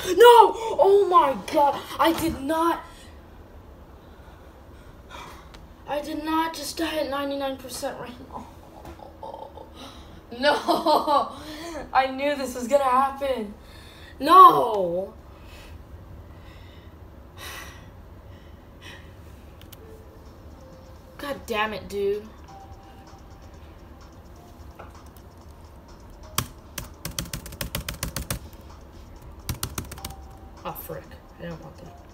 No! Oh my god. I did not just die at 99% right now. No! I knew this was gonna happen. No! God damn it, dude. Oh, frick. I didn't want that.